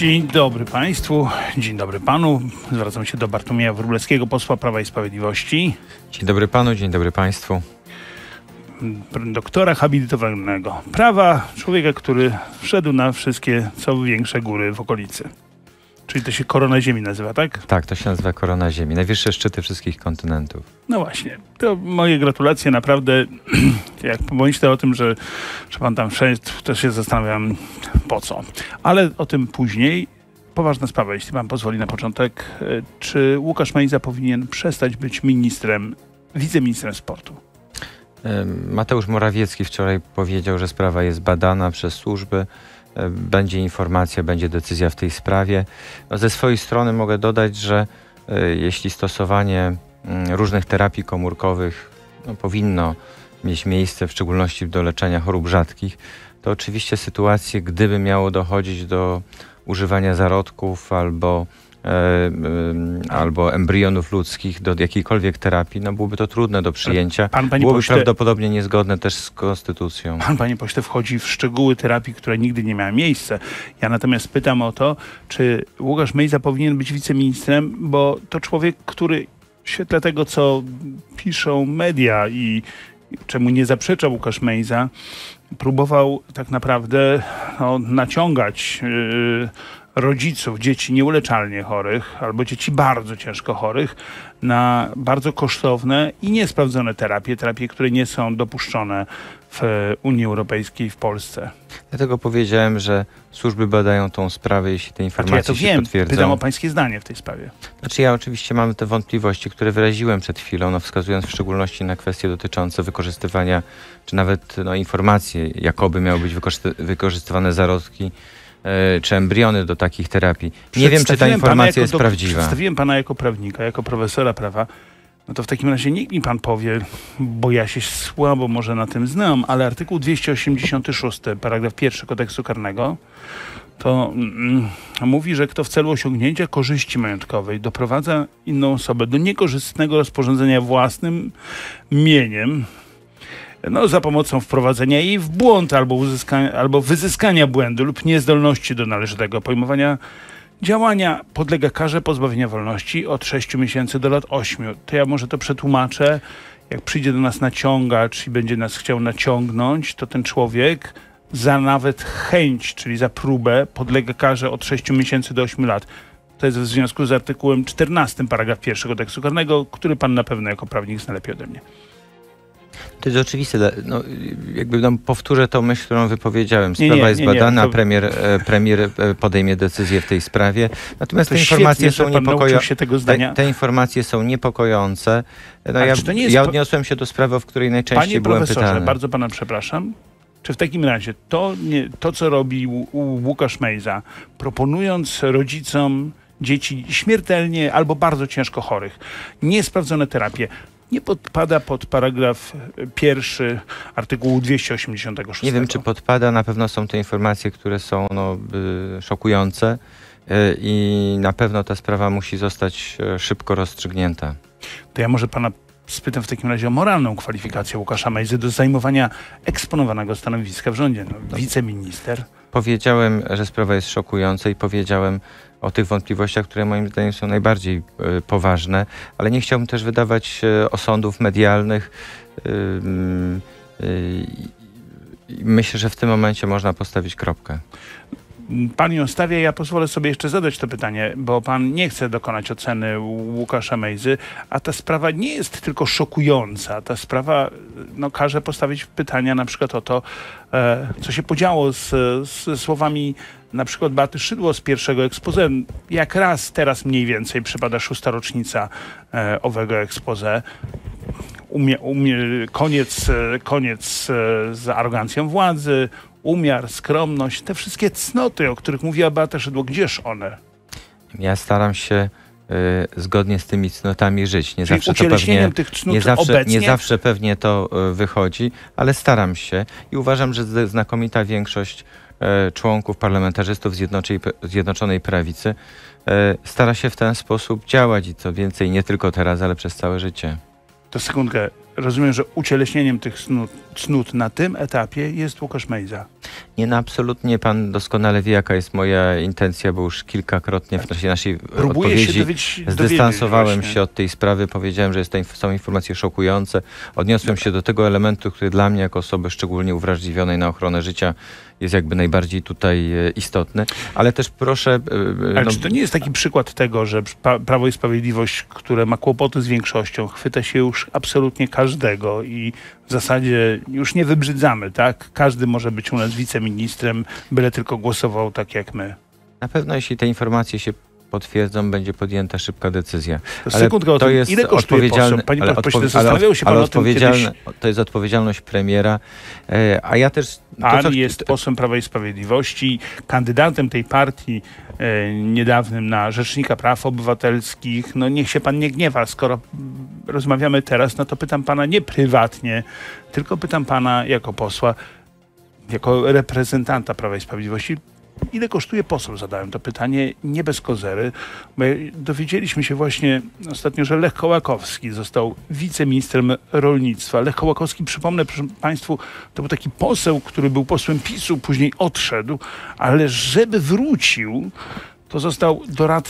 Dzień dobry Państwu, dzień dobry Panu. Zwracam się do Bartłomieja Wróblewskiego, posła Prawa i Sprawiedliwości. Dzień dobry Panu, dzień dobry Państwu. Doktora habilitowanego prawa, człowieka, który wszedł na wszystkie co większe góry w okolicy. Czyli to się Korona Ziemi nazywa, tak? Tak, to się nazywa Korona Ziemi. Najwyższe szczyty wszystkich kontynentów. No właśnie. To moje gratulacje. Naprawdę, jak pomyślę o tym, że pan tam wszedł, to się zastanawiam, po co. Ale o tym później. Poważna sprawa, jeśli pan pozwoli na początek. Czy Łukasz Mejza powinien przestać być wiceministrem sportu? Mateusz Morawiecki wczoraj powiedział, że sprawa jest badana przez służby. Będzie informacja, będzie decyzja w tej sprawie. Ze swojej strony mogę dodać, że jeśli stosowanie różnych terapii komórkowych powinno mieć miejsce, w szczególności do leczenia chorób rzadkich, to oczywiście sytuacje, gdyby miało dochodzić do używania zarodków albo embrionów ludzkich do jakiejkolwiek terapii, byłoby to trudne do przyjęcia. Byłoby prawdopodobnie niezgodne też z konstytucją. Pan, panie pośle, wchodzi w szczegóły terapii, które nigdy nie miały miejsca. Ja natomiast pytam o to, czy Łukasz Mejza powinien być wiceministrem, bo to człowiek, który w świetle tego, co piszą media i czemu nie zaprzecza Łukasz Mejza, próbował tak naprawdę naciągać rodziców dzieci nieuleczalnie chorych albo dzieci bardzo ciężko chorych na bardzo kosztowne i niesprawdzone terapie, które nie są dopuszczone w Unii Europejskiej, w Polsce. Dlatego powiedziałem, że służby badają tą sprawę, jeśli te informacje się potwierdzą. Pytam o pańskie zdanie w tej sprawie. Ja oczywiście mam te wątpliwości, które wyraziłem przed chwilą, wskazując w szczególności na kwestie dotyczące wykorzystywania, czy nawet informacje, jakoby miały być wykorzystywane zarodki, czy embriony do takich terapii. Nie wiem, czy ta informacja jest prawdziwa. Przedstawiłem pana jako prawnika, jako profesora prawa. No to w takim razie niech mi pan powie, bo ja się słabo może na tym znam, ale artykuł 286, paragraf 1 Kodeksu Karnego, to mówi, że kto w celu osiągnięcia korzyści majątkowej doprowadza inną osobę do niekorzystnego rozporządzenia własnym mieniem, za pomocą wprowadzenia jej w błąd albo wyzyskania błędu lub niezdolności do należytego pojmowania działania, podlega karze pozbawienia wolności od 6 miesięcy do lat 8. To ja może to przetłumaczę. Jak przyjdzie do nas naciągacz i będzie nas chciał naciągnąć, to ten człowiek za nawet chęć, czyli za próbę, podlega karze od 6 miesięcy do 8 lat. To jest w związku z artykułem 14, paragraf 1 Kodeksu Karnego, który pan na pewno jako prawnik zna lepiej ode mnie. To jest oczywiste. Powtórzę tą myśl, którą wypowiedziałem. Sprawa jest badana, premier podejmie decyzję w tej sprawie. Natomiast te informacje są te informacje są niepokojące. Ja odniosłem się do sprawy, w której najczęściej byłem pytany. Panie profesorze, bardzo pana przepraszam. Czy w takim razie to co robi Łukasz Mejza, proponując rodzicom dzieci śmiertelnie albo bardzo ciężko chorych, niesprawdzone terapie, nie podpada pod paragraf 1 artykułu 286? Nie wiem, czy podpada. Na pewno są to informacje, które są szokujące i na pewno ta sprawa musi zostać szybko rozstrzygnięta. To ja może pana spytam w takim razie o moralną kwalifikację Łukasza Mejzy do zajmowania eksponowanego stanowiska w rządzie. Wiceminister. Powiedziałem, że sprawa jest szokująca i powiedziałem o tych wątpliwościach, które moim zdaniem są najbardziej poważne, ale nie chciałbym też wydawać osądów medialnych. Myślę, że w tym momencie można postawić kropkę. Pan ją stawia, ja pozwolę sobie jeszcze zadać to pytanie, bo pan nie chce dokonać oceny Łukasza Mejzy, a ta sprawa nie jest tylko szokująca. Ta sprawa każe postawić pytania na przykład o to, co się podziało z słowami na przykład Beaty Szydło z pierwszego exposé. Jak raz teraz mniej więcej przypada 6. rocznica owego exposé. Koniec z arogancją władzy, umiar, skromność, te wszystkie cnoty, o których mówiła Beata Szydło, gdzież one? Ja staram się zgodnie z tymi cnotami żyć. Nie zawsze pewnie to wychodzi, ale staram się i uważam, że znakomita większość członków, parlamentarzystów Zjednoczonej Prawicy stara się w ten sposób działać i co więcej, nie tylko teraz, ale przez całe życie. To sekundkę. rozumiem, że ucieleśnieniem tych cnót na tym etapie jest Łukasz Mejza. Nie, no absolutnie. Pan doskonale wie, jaka jest moja intencja, bo już kilkakrotnie w czasie naszej odpowiedzi zdystansowałem się od tej sprawy. Powiedziałem, że są informacje szokujące. Odniosłem się do tego elementu, który dla mnie, jako osoby szczególnie uwrażliwionej na ochronę życia, jest jakby najbardziej tutaj istotny. Ale też proszę... Ale czy to nie jest taki przykład tego, że Prawo i Sprawiedliwość, które ma kłopoty z większością, chwyta się już absolutnie każdego i w zasadzie już nie wybrzydzamy, tak? Każdy może być u nas wiceministrem, byle tylko głosował tak jak my. Na pewno, jeśli te informacje się potwierdzą, będzie podjęta szybka decyzja. Sekundkę, to jest ile kosztuje poseł? Panie pośle, zastanawiał się pan o tym kiedyś? To jest odpowiedzialność premiera, a ja też... Pan jest posłem Prawa i Sprawiedliwości, kandydatem tej partii niedawnym na Rzecznika Praw Obywatelskich. No niech się pan nie gniewa, skoro rozmawiamy teraz, no to pytam pana nie prywatnie, tylko pytam pana jako posła, jako reprezentanta Prawa i Sprawiedliwości. Ile kosztuje poseł? Zadałem to pytanie nie bez kozery, bo dowiedzieliśmy się właśnie ostatnio, że Lech Kołakowski został wiceministrem rolnictwa. Lech Kołakowski, przypomnę proszę państwu, to był taki poseł, który był posłem PiS-u, później odszedł, ale żeby wrócił, to został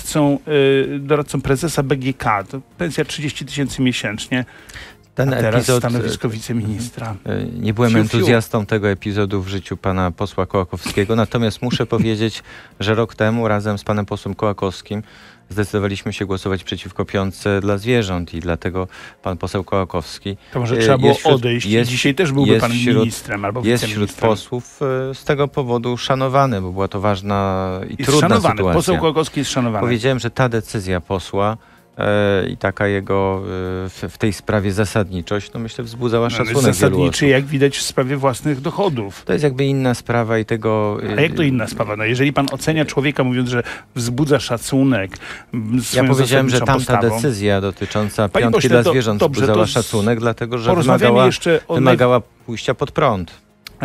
doradcą prezesa BGK. To pensja 30 000 miesięcznie. A teraz stanowisko wiceministra. Nie byłem entuzjastą tego epizodu w życiu pana posła Kołakowskiego, natomiast muszę powiedzieć, że rok temu razem z panem posłem Kołakowskim zdecydowaliśmy się głosować przeciwko piątce dla zwierząt i dlatego pan poseł Kołakowski... To może trzeba było odejść i dzisiaj też byłby pan ministrem albo wiceministrem. Jest wśród posłów z tego powodu szanowany, bo była to ważna i trudna sytuacja. Poseł Kołakowski jest szanowany. Powiedziałem, że ta decyzja posła i taka jego w tej sprawie zasadniczość, no myślę, wzbudzała szacunek zasadniczy, jak widać, w sprawie własnych dochodów. To jest jakby inna sprawa i tego... A jak to inna sprawa? No jeżeli pan ocenia człowieka, mówiąc, że wzbudza szacunek... Ja powiedziałem, że tamta decyzja dotycząca piątki dla zwierząt wzbudzała szacunek, dlatego że wymagała pójścia pod prąd.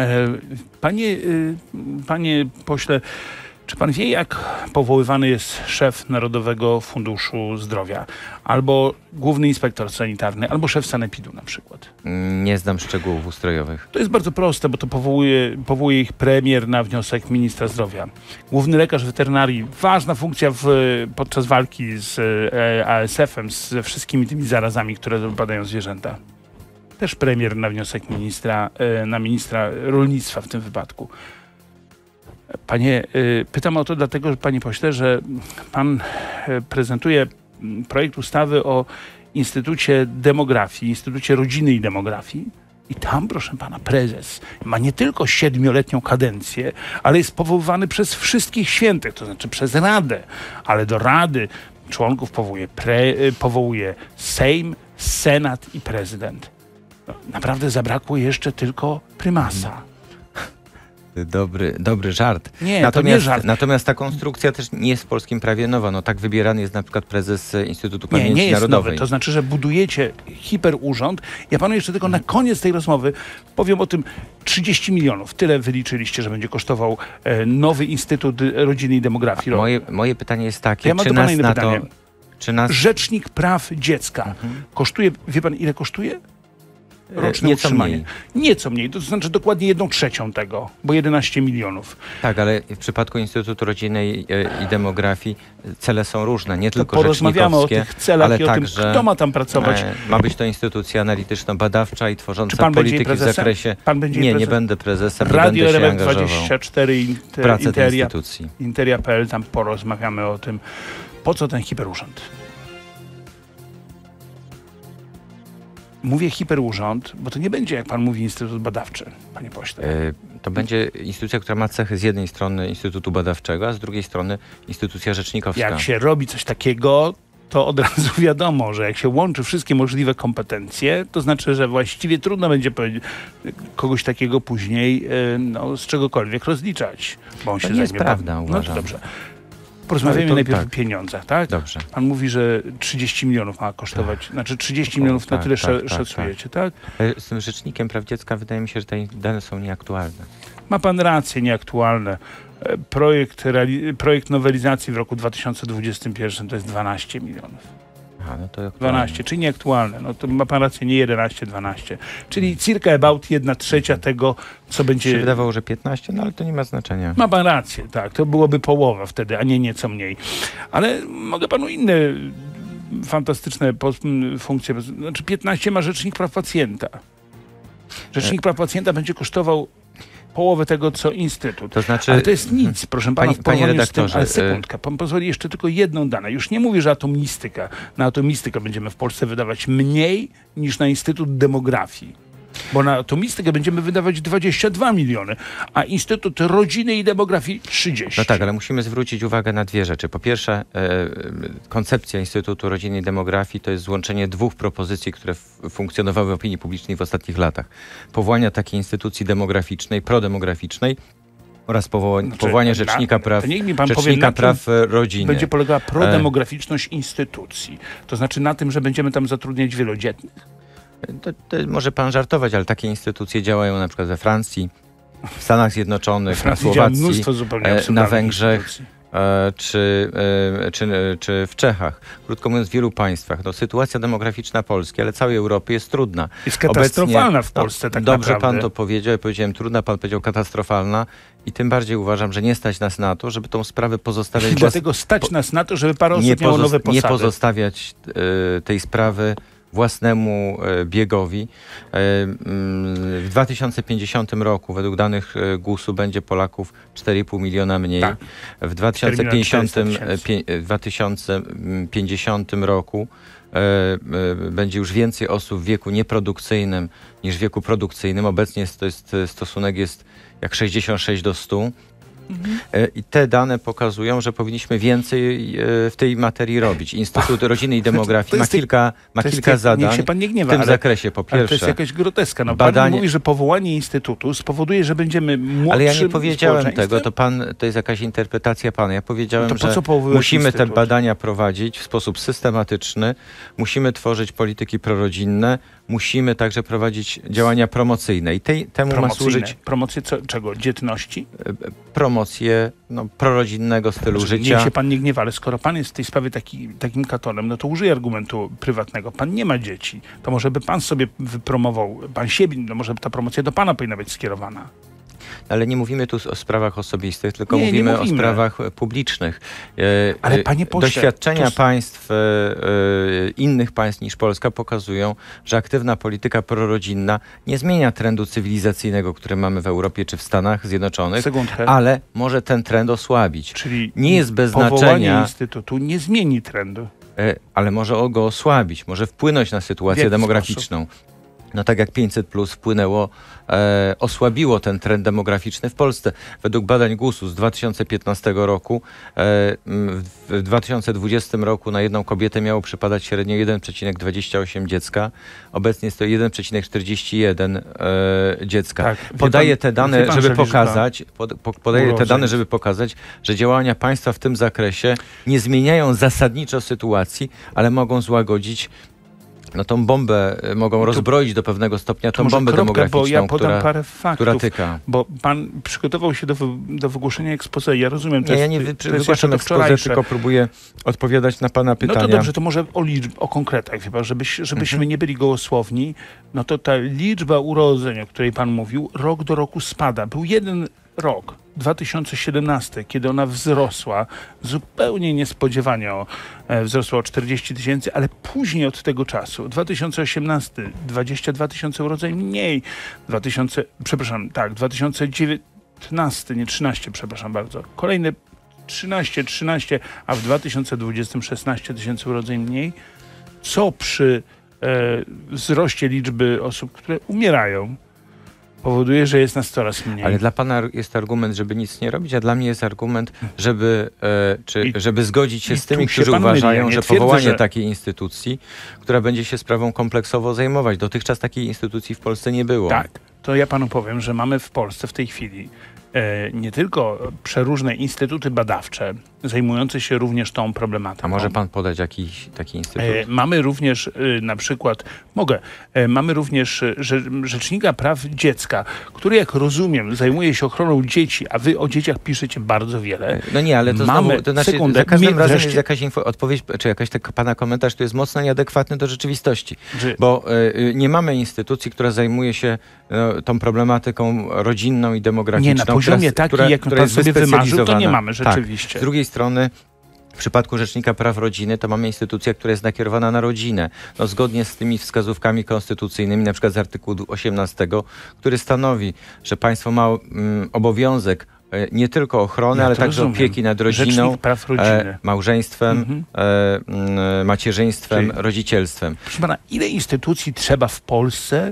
Panie pośle, czy pan wie, jak powoływany jest szef Narodowego Funduszu Zdrowia? Albo główny inspektor sanitarny, albo szef sanepidu na przykład? Nie znam szczegółów ustrojowych. To jest bardzo proste, bo to powołuje ich premier na wniosek ministra zdrowia. Główny lekarz weterynarii, ważna funkcja podczas walki z ASF-em, ze wszystkimi tymi zarazami, które dopadają zwierzęta. Też premier na wniosek ministra rolnictwa w tym wypadku. Pytam o to dlatego, że panie pośle, że pan prezentuje projekt ustawy o Instytucie Demografii, Instytucie Rodziny i Demografii i tam, proszę pana, prezes ma nie tylko 7-letnią kadencję, ale jest powoływany przez wszystkich świętych, to znaczy przez Radę, ale do Rady członków powołuje Sejm, Senat i prezydent. No, naprawdę zabrakło jeszcze tylko prymasa. Dobry żart. Nie, to nie żart. Natomiast ta konstrukcja też nie jest w polskim prawie nowa. No tak wybierany jest na przykład prezes Instytutu Pamięci nie jest Narodowej. Nowy. To znaczy, że budujecie hiperurząd. Ja panu jeszcze tylko na koniec tej rozmowy powiem o tym 30 milionów. Tyle wyliczyliście, że będzie kosztował nowy Instytut Rodziny i Demografii. Moje pytanie jest takie, ja mam czy do pana nas inne na pytanie. to... Czy nas... Rzecznik Praw Dziecka kosztuje, wie pan ile kosztuje? Roczne Nieco utrzymanie. mniej. Nieco mniej, to znaczy dokładnie 1/3 tego, bo 11 milionów. Tak, ale w przypadku Instytutu Rodziny i Demografii cele są różne, nie tylko porozmawiamy rzecznikowskie, o tych celach ale i o tym, kto ma tam pracować. Ma być to instytucja analityczno-badawcza i tworząca polityki w zakresie... Pan będzie nie będę prezesem, Radio nie będę się RMF angażował 24 w pracę tej instytucji. Interia.pl, tam porozmawiamy o tym, po co ten hiperurząd. Mówię hiperurząd, bo to nie będzie, jak pan mówi, instytut badawczy, panie pośle. To będzie instytucja, która ma cechy z jednej strony Instytutu Badawczego, a z drugiej strony instytucja rzecznikowska. Jak się robi coś takiego, to od razu wiadomo, że jak się łączy wszystkie możliwe kompetencje, to znaczy, że właściwie trudno będzie kogoś takiego później z czegokolwiek rozliczać. Bo on się nie jest prawda, uważam. No to dobrze. Porozmawiamy najpierw o pieniądzach, tak? Dobrze. Pan mówi, że 30 milionów ma kosztować. Znaczy 30 milionów na tyle szacujecie, tak? Z tym Rzecznikiem Praw Dziecka wydaje mi się, że te dane są nieaktualne. Ma pan rację, nieaktualne. Projekt nowelizacji w roku 2021 to jest 12 milionów. no to 12, czyli nieaktualne. No to ma pan rację, nie 11, 12. Czyli circa about 1/3 tego, co Mi będzie... się wydawało, że 15, no ale to nie ma znaczenia. Ma pan rację, tak. To byłoby połowa wtedy, a nie nieco mniej. Ale mogę panu inne fantastyczne funkcje... Znaczy 15 ma Rzecznik Praw Pacjenta. Rzecznik Praw Pacjenta będzie kosztował połowę tego, co Instytut. To znaczy, Ale to jest nic, proszę pana, w panie porównaniu z tym. redaktorze, Ale sekundka, pan pozwoli jeszcze tylko jedną dane. Już nie mówię, że atomistyka. Na atomistykę będziemy w Polsce wydawać mniej niż na Instytut Demografii. Bo na atomistykę będziemy wydawać 22 miliony, a Instytut Rodziny i Demografii 30. No tak, ale musimy zwrócić uwagę na dwie rzeczy. Po pierwsze, koncepcja Instytutu Rodziny i Demografii to jest złączenie dwóch propozycji, które funkcjonowały w opinii publicznej w ostatnich latach. Powołania takiej instytucji demograficznej, prodemograficznej oraz powołania Rzecznika Praw, to niech mi pan powie, Rzecznika na czym Praw Rodziny. będzie polegała prodemograficzność instytucji. To znaczy na tym, że będziemy tam zatrudniać wielodzietnych? To może pan żartować, ale takie instytucje działają na przykład we Francji, w Stanach Zjednoczonych, na Słowacji, mnóstwo zupełnie na Węgrzech instytucji. czy w Czechach. Krótko mówiąc, w wielu państwach. No, sytuacja demograficzna Polski, ale całej Europy jest trudna. Jest katastrofalna w Polsce tak dobrze naprawdę. Pan to powiedział, ja powiedziałem trudna, pan powiedział katastrofalna i tym bardziej uważam, że nie stać nas na to, żeby tą sprawę pozostawiać... Dlatego stać nas na to, żeby parę osób miało nowe posady. Nie pozostawiać tej sprawy własnemu biegowi. W 2050 roku według danych GUS-u będzie Polaków 4,5 miliona mniej. Tak. W 2050 roku będzie już więcej osób w wieku nieprodukcyjnym niż w wieku produkcyjnym. Obecnie stosunek jest jak 66 do 100. I te dane pokazują, że powinniśmy więcej w tej materii robić. Instytut Rodziny i Demografii ma kilka zadań niech się pan nie gniewa, w tym zakresie. Po pierwsze, ale to jest jakaś groteska. No, badanie... Pan mówi, że powołanie instytutu spowoduje, że będziemy młodszym Ale ja nie powiedziałem tego, społeczeństwem? to jest jakaś interpretacja pana. Ja powiedziałem, No to po że co powoływać musimy te instytut? badania prowadzić w sposób systematyczny, musimy tworzyć polityki prorodzinne, musimy także prowadzić działania promocyjne i temu ma służyć... Promocję czego? Dzietności? Promocję prorodzinnego stylu życia. Niech się pan nie gniewa, ale skoro pan jest w tej sprawie takim katonem, no to użyj argumentu prywatnego. Pan nie ma dzieci. To może by pan sobie wypromował, pan siebie, no może ta promocja do pana powinna być skierowana. Ale nie mówimy tu o sprawach osobistych, tylko nie mówimy o mówimy. sprawach publicznych. Ale panie pośle, doświadczenia państw, innych państw niż Polska pokazują, że aktywna polityka prorodzinna nie zmienia trendu cywilizacyjnego, który mamy w Europie czy w Stanach Zjednoczonych, Sekundkę. ale może ten trend osłabić. Czyli nie jest bez powołanie znaczenia, instytutu nie zmieni trendu. ale może go osłabić, może wpłynąć na sytuację demograficzną. No tak jak 500+ wpłynęło, osłabiło ten trend demograficzny w Polsce. Według badań GUS-u z 2015 roku w 2020 roku na jedną kobietę miało przypadać średnio 1,28 dziecka. Obecnie jest to 1,41 dziecka. Tak, Podaję te dane, żeby pokazać, że działania państwa w tym zakresie nie zmieniają zasadniczo sytuacji, ale mogą złagodzić tą bombę, mogą rozbroić do pewnego stopnia tą bombę demograficzną, bo ja podam parę faktów, która tyka. Bo pan przygotował się do wygłoszenia exposé. Ja rozumiem, ja nie wygłaszam exposé, tylko próbuję odpowiadać na pana pytania. No to dobrze, to może o konkretach, wie pan, żebyśmy nie byli gołosłowni. No to ta liczba urodzeń, o której pan mówił, rok do roku spada. Był jeden rok, 2017, kiedy ona wzrosła, zupełnie niespodziewanie wzrosła o 40 000, ale później od tego czasu, 2018, 22 000 urodzeń mniej, 2019, nie 13, przepraszam bardzo, kolejne 13, a w 2020 16 000 urodzeń mniej, co przy wzroście liczby osób, które umierają, powoduje, że jest nas coraz mniej. Ale dla pana jest argument, żeby nic nie robić, a dla mnie jest argument, żeby zgodzić się z tymi, którzy uważają, że powołanie takiej instytucji, która będzie się sprawą kompleksowo zajmować. Dotychczas takiej instytucji w Polsce nie było. Tak, to ja panu powiem, że mamy w Polsce w tej chwili nie tylko przeróżne instytuty badawcze, zajmujące się również tą problematyką. A może pan podać jakiś taki instytut? Mamy również na przykład, mamy również Rzecznika Praw Dziecka, który, jak rozumiem, zajmuje się ochroną dzieci, a wy o dzieciach piszecie bardzo wiele. No nie, ale to mamy, znowu, to znaczy sekundę, za każdym razem wreszcie, jest jakaś odpowiedź, czy jakaś pana komentarz, który jest mocno nieadekwatny do rzeczywistości. że, Bo nie mamy instytucji, która zajmuje się tą problematyką rodzinną i demograficzną. nie, na poziomie takim, jak pan jest sobie wymarzył, to nie wyspecjalizowana. mamy rzeczywiście. Tak. Z drugiej strony, w przypadku Rzecznika Praw Rodziny to mamy instytucję, która jest nakierowana na rodzinę. No, zgodnie z tymi wskazówkami konstytucyjnymi, na przykład z artykułu 18, który stanowi, że państwo ma obowiązek nie tylko ochrony, ale także opieki nad rodziną, Rzecznik Praw Rodziny. małżeństwem, macierzyństwem, rodzicielstwem. Proszę pana, ile instytucji trzeba w Polsce,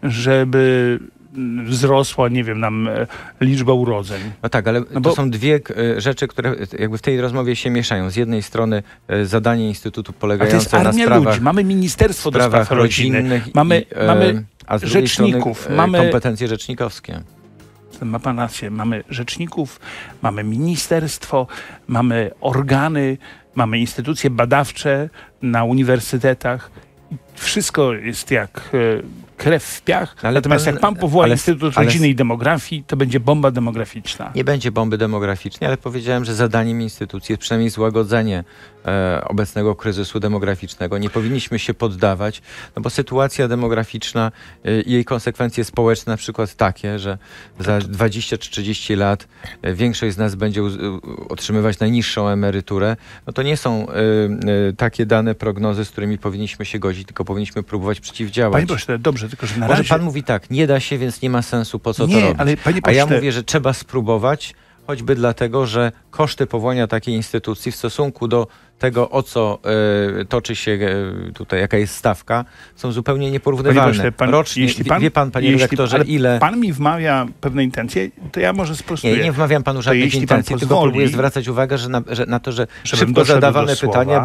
żeby wzrosła, nie wiem, nam liczba urodzeń? No tak, ale bo to są dwie rzeczy, które jakby w tej rozmowie się mieszają. Z jednej strony zadanie Instytutu polegające na sprawach, ludzi. Mamy Ministerstwo do Spraw Rodziny, mamy a z drugiej rzeczników, strony, mamy kompetencje rzecznikowskie. Ma pan rację, mamy rzeczników, mamy ministerstwo, mamy organy, mamy instytucje badawcze na uniwersytetach. Wszystko jest jak krew w piach. Ale natomiast jak pan powoła Instytut Rodziny i Demografii, to będzie bomba demograficzna. Nie będzie bomby demograficznej, ale powiedziałem, że zadaniem instytucji jest przynajmniej złagodzenie obecnego kryzysu demograficznego. Nie powinniśmy się poddawać, no bo sytuacja demograficzna i jej konsekwencje społeczne, na przykład takie, że za 20 czy 30 lat większość z nas będzie otrzymywać najniższą emeryturę, no to nie są takie dane prognozy, z którymi powinniśmy się godzić, tylko powinniśmy próbować przeciwdziałać. Panie pośle, dobrze, tylko że na Może razie... pan mówi tak, nie da się, więc nie ma sensu, po co nie, to robić. Ale panie A pośle... ja mówię, że trzeba spróbować, choćby dlatego, że koszty powołania takiej instytucji w stosunku do tego, o co toczy się tutaj, jaka jest stawka, są zupełnie nieporównywalne. Rocznie, wie pan, panie redaktorze, ile... Pan mi wmawia pewne intencje, to ja może sprostuję. Nie wmawiam panu żadnych intencji, tylko próbuję zwracać uwagę, że na to, że szybko zadawane pytania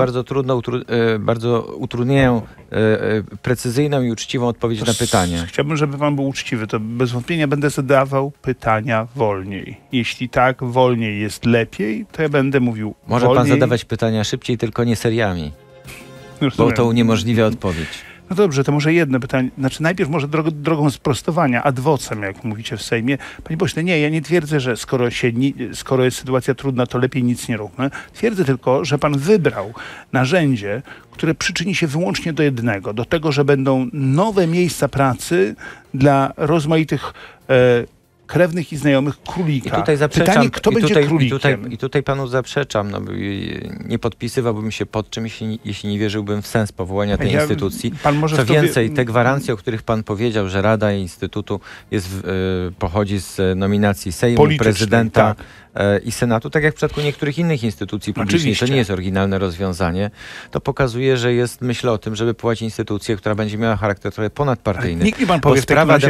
bardzo utrudniają precyzyjną i uczciwą odpowiedź na pytanie. Chciałbym, żeby pan był uczciwy, to bez wątpienia będę zadawał pytania wolniej. Jeśli tak, wolniej jest lepiej, to ja będę mówił Może wolniej. pan zadawać pytania szybciej, tylko nie seriami, Rozumiem. bo to uniemożliwia odpowiedź. No dobrze, to może jedno pytanie. Znaczy najpierw może drogą sprostowania, ad vocem, jak mówicie w Sejmie. Panie pośle, nie, ja nie twierdzę, że skoro jest sytuacja trudna, to lepiej nic nie róbmy. Twierdzę tylko, że pan wybrał narzędzie, które przyczyni się wyłącznie do jednego, do tego, że będą nowe miejsca pracy dla rozmaitych krewnych i znajomych królika. I tutaj zaprzeczam, pytanie, kto będzie królikiem? I tutaj panu zaprzeczam. No, nie podpisywałbym się pod czymś, jeśli nie wierzyłbym w sens powołania tej instytucji. Co więcej, te gwarancje, o których pan powiedział, że Rada Instytutu pochodzi z nominacji Sejmu, prezydenta i Senatu, tak jak w przypadku niektórych innych instytucji publicznych, Oczywiście. to nie jest oryginalne rozwiązanie, to pokazuje, że jest myśl o tym, żeby powołać instytucję, która będzie miała charakter trochę ponadpartyjny. Nikt mi pan powie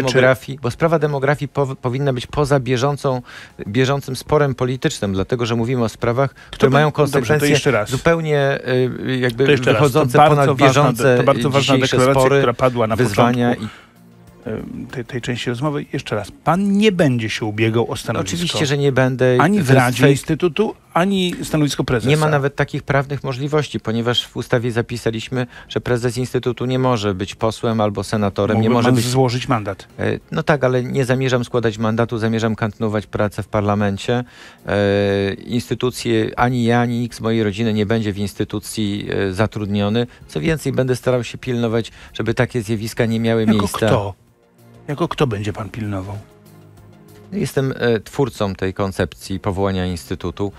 Bo sprawa demografii powinna być poza bieżącym sporem politycznym, dlatego że mówimy o sprawach, które mają konsekwencje zupełnie jakby wychodzące ponad bieżące to bardzo ważna deklaracja, spory, która padła na wyzwania początku tej części rozmowy. Jeszcze raz, pan nie będzie się ubiegał o stanowisko. Oczywiście, że nie będę. Ani w Radzie Instytutu, ani stanowisko prezesa. Nie ma nawet takich prawnych możliwości, ponieważ w ustawie zapisaliśmy, że prezes Instytutu nie może być posłem albo senatorem. Nie może złożyć mandat. No tak, ale nie zamierzam składać mandatu, zamierzam kontynuować pracę w parlamencie. Instytucje, ani ja, ani nikt z mojej rodziny nie będzie w instytucji zatrudniony. Co więcej, będę starał się pilnować, żeby takie zjawiska nie miały miejsca. Jako kto będzie pan pilnował? Jestem twórcą tej koncepcji powołania Instytutu.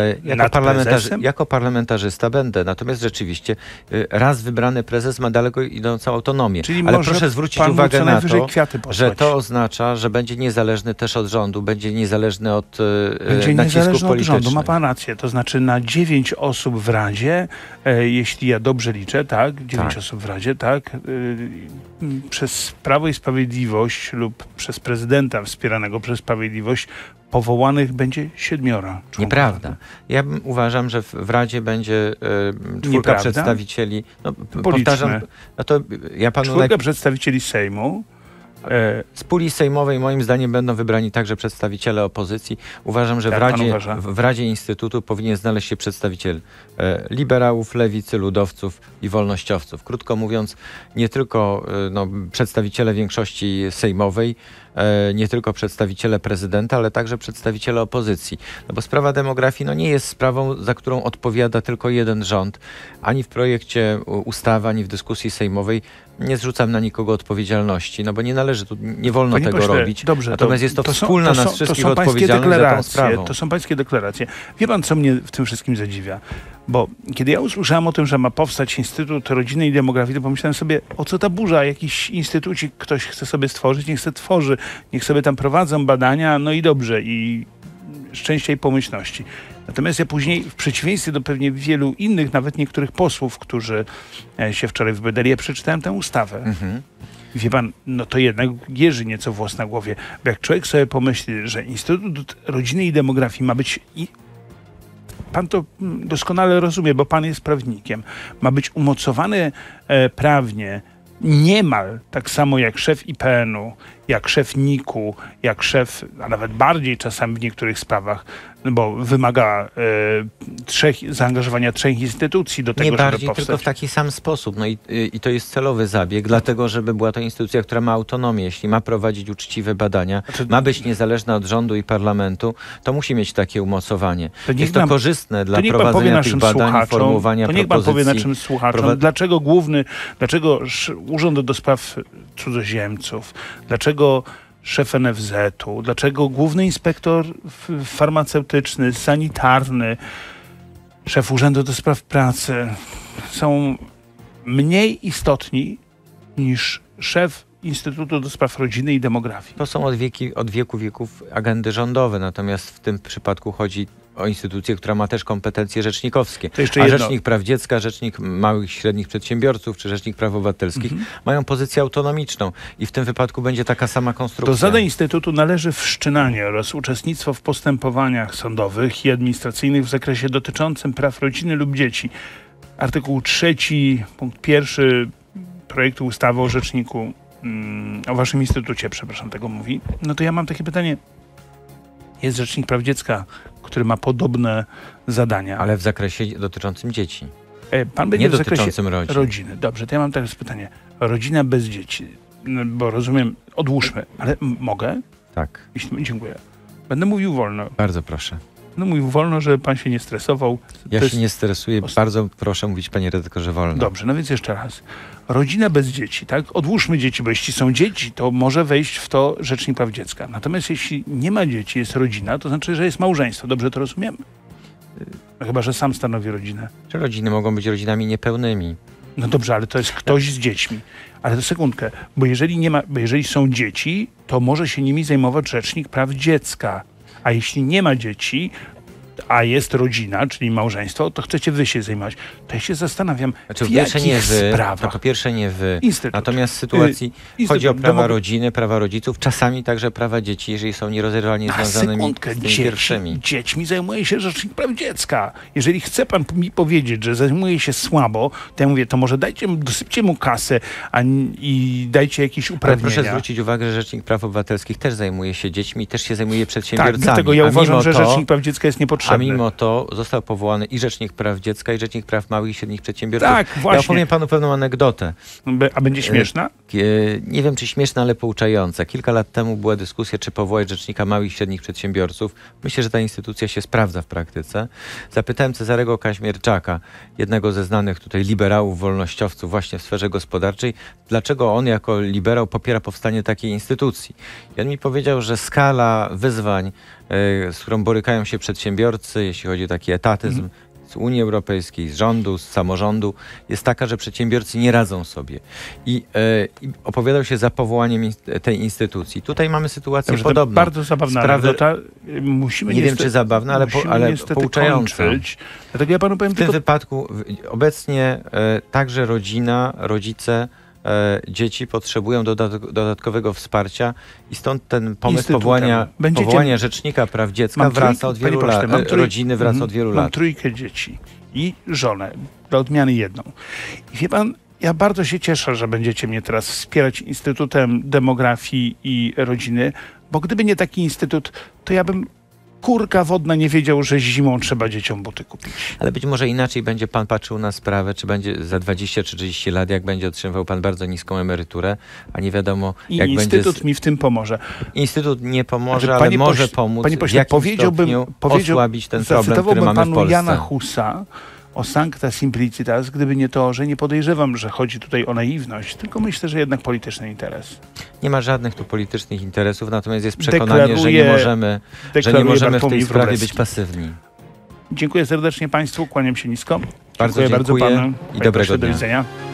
Jako parlamentarzysta będę. Natomiast rzeczywiście raz wybrany prezes ma daleko idącą autonomię. Ale proszę zwrócić uwagę na to, że to oznacza, że będzie niezależny też od rządu, będzie niezależny od nacisków politycznych. Rządu. Ma pan rację. To znaczy na 9 osób w Radzie, jeśli ja dobrze liczę, tak? 9 osób w Radzie, tak? Przez Prawo i Sprawiedliwość lub przez prezydenta wspieranego przez Sprawiedliwość powołanych będzie 7 członków. Nieprawda. Ja uważam, że w Radzie będzie 4 przedstawicieli. No, powtarzam, no to ja panu 4 przedstawicieli Sejmu, Z puli sejmowej moim zdaniem będą wybrani także przedstawiciele opozycji. Uważam, że w Radzie Instytutu powinien znaleźć się przedstawiciel liberałów, lewicy, ludowców i wolnościowców. Krótko mówiąc, nie tylko przedstawiciele większości sejmowej, nie tylko przedstawiciele prezydenta, ale także przedstawiciele opozycji. No bo sprawa demografii nie jest sprawą, za którą odpowiada tylko jeden rząd. Ani w projekcie ustawy, ani w dyskusji sejmowej nie zrzucam na nikogo odpowiedzialności, bo nie należy tu, nie wolno Panie tego pośle, robić. Dobrze, natomiast jest to wspólna nas wszystkich odpowiedzialność za tą sprawą. To są pańskie deklaracje. Wie pan, co mnie w tym wszystkim zadziwia? Bo kiedy ja usłyszałem o tym, że ma powstać Instytut Rodziny i Demografii, to pomyślałem sobie, o co ta burza? Jakiś instytucik ktoś chce sobie stworzyć, niech se tworzy, niech sobie tam prowadzą badania, no i dobrze, i szczęścia i pomyślności. Natomiast ja później, w przeciwieństwie do pewnie wielu innych, nawet niektórych posłów, którzy się wczoraj wypowiadali, ja przeczytałem tę ustawę. Wie pan, to jednak jeży nieco włos na głowie. Bo jak człowiek sobie pomyśli, że Instytut Rodziny i Demografii ma być... Pan to doskonale rozumie, bo pan jest prawnikiem. Ma być umocowany prawnie niemal tak samo jak szef IPN-u, jak szef NIK-u, jak szef, a nawet bardziej czasami w niektórych sprawach, bo wymaga zaangażowania 3 instytucji do tego, nie bardziej, żeby powstać. tylko w taki sam sposób. I to jest celowy zabieg, dlatego żeby była to instytucja, która ma autonomię. Jeśli ma prowadzić uczciwe badania, ma być niezależna od rządu i parlamentu, to musi mieć takie umocowanie. Jest to korzystne dla prowadzenia tych badań, formułowania propozycji. To niech pan powie naszym słuchaczom, dlaczego Urząd do Spraw Cudzoziemców, dlaczego szef NFZ-u, dlaczego główny inspektor farmaceutyczny, sanitarny, szef Urzędu do Spraw Pracy są mniej istotni niż szef Instytutu do Spraw Rodziny i Demografii. To są od wieku wieków agendy rządowe, natomiast w tym przypadku chodzi o instytucję, która ma też kompetencje rzecznikowskie. Rzecznik Praw Dziecka, Rzecznik Małych i Średnich Przedsiębiorców czy Rzecznik Praw Obywatelskich mają pozycję autonomiczną i w tym wypadku będzie taka sama konstrukcja. Do zadań Instytutu należy wszczynanie oraz uczestnictwo w postępowaniach sądowych i administracyjnych w zakresie dotyczącym praw rodziny lub dzieci. Artykuł 3, punkt 1 projektu ustawy o rzeczniku, o waszym instytucie, przepraszam, tego mówi. No to ja mam takie pytanie. Jest Rzecznik Praw Dziecka, który ma podobne zadania. Ale w zakresie dotyczącym dzieci. Pan będzie nie w zakresie dotyczącym rodziny. Dobrze, to ja mam teraz pytanie. Rodzina bez dzieci. Bo rozumiem, odłóżmy, ale mogę? Tak. Dziękuję. Będę mówił wolno. Bardzo proszę. Będę mówił wolno, żeby pan się nie stresował. Ja się nie stresuję. Bardzo proszę mówić, panie redaktorze, wolno. Dobrze, no więc jeszcze raz. Rodzina bez dzieci, tak? Odłóżmy dzieci, bo jeśli są dzieci, to może wejść w to Rzecznik Praw Dziecka. Natomiast jeśli nie ma dzieci, jest rodzina, to znaczy, że jest małżeństwo. Dobrze to rozumiem? No chyba, że sam stanowi rodzinę. Czy rodziny mogą być rodzinami niepełnymi? No dobrze, ale to jest ktoś z dziećmi. Ale to sekundkę, bo jeżeli są dzieci, to może się nimi zajmować Rzecznik Praw Dziecka. A jeśli nie ma dzieci, a jest rodzina, czyli małżeństwo, to chcecie wy się zajmować. To ja się zastanawiam, w jakich sprawach. Po pierwsze nie wy. Instytut. Natomiast w sytuacji chodzi o prawa rodziny, prawa rodziców, czasami także prawa dzieci, jeżeli są nierozerwalnie związanymi z tymi pierwszymi. Dziećmi zajmuje się Rzecznik Praw Dziecka. Jeżeli chce pan mi powiedzieć, że zajmuje się słabo, to ja mówię, to może dosypcie mu kasę i dajcie jakieś uprawnienia. Ale proszę zwrócić uwagę, że Rzecznik Praw Obywatelskich też zajmuje się dziećmi i też się zajmuje przedsiębiorcami. Tak, dlatego ja uważam, że Rzecznik Praw Dziecka jest niepotrzebny. A mimo to został powołany i Rzecznik Praw Dziecka, i Rzecznik Praw Małych i Średnich Przedsiębiorców. Tak, właśnie. Ja opowiem panu pewną anegdotę. A będzie śmieszna? Nie wiem, czy śmieszna, ale pouczająca. Kilka lat temu była dyskusja, czy powołać Rzecznika Małych i Średnich Przedsiębiorców. Myślę, że ta instytucja się sprawdza w praktyce. Zapytałem Cezarego Kaźmierczaka, jednego ze znanych tutaj liberałów, wolnościowców właśnie w sferze gospodarczej, dlaczego on jako liberał popiera powstanie takiej instytucji. I on mi powiedział, że skala wyzwań, z którą borykają się przedsiębiorcy, jeśli chodzi o taki etatyzm, z Unii Europejskiej, z rządu, z samorządu, jest taka, że przedsiębiorcy nie radzą sobie. I opowiadał się za powołaniem tej instytucji. Tutaj mamy sytuację Dobrze, podobną. Bardzo zabawna anegdota. Nie wiem, czy zabawna, ale pouczająca. Dlatego ja panu powiem w tym wypadku obecnie także rodzina, rodzice, dzieci potrzebują dodatkowego wsparcia i stąd ten pomysł powołania Rzecznika Praw Dziecka wraca od wielu lat. Rodziny wraca od wielu lat. Mam 3 dzieci i żonę, dla odmiany 1. I wie pan, Ja bardzo się cieszę, że będziecie mnie teraz wspierać Instytutem Demografii i Rodziny, bo gdyby nie taki instytut, to ja bym kurka wodna nie wiedział, że zimą trzeba dzieciom buty kupić. Ale być może inaczej będzie pan patrzył na sprawę, czy będzie za 20 czy 30 lat, jak będzie otrzymywał pan bardzo niską emeryturę, a nie wiadomo, I jak Instytut będzie... mi w tym pomoże. Instytut nie pomoże, Ale ale panie może pośle- pomóc panie w pośle, jakimś powiedziałbym- stopniu osłabić ten problem, który Zacytowałbym mamy w panu Polsce. Jana Husa o Sancta Simplicitas, gdyby nie to, że nie podejrzewam, że chodzi tutaj o naiwność, tylko myślę, że jednak polityczny interes. Nie ma żadnych tu politycznych interesów, natomiast jest przekonanie, że nie możemy w Bartłomiej tej sprawie Wróblewski. być pasywni. Dziękuję serdecznie Państwu, kłaniam się nisko. Bardzo Dziękuję dziękuję bardzo panu. i Panie dobrego pośle, do dnia. widzenia.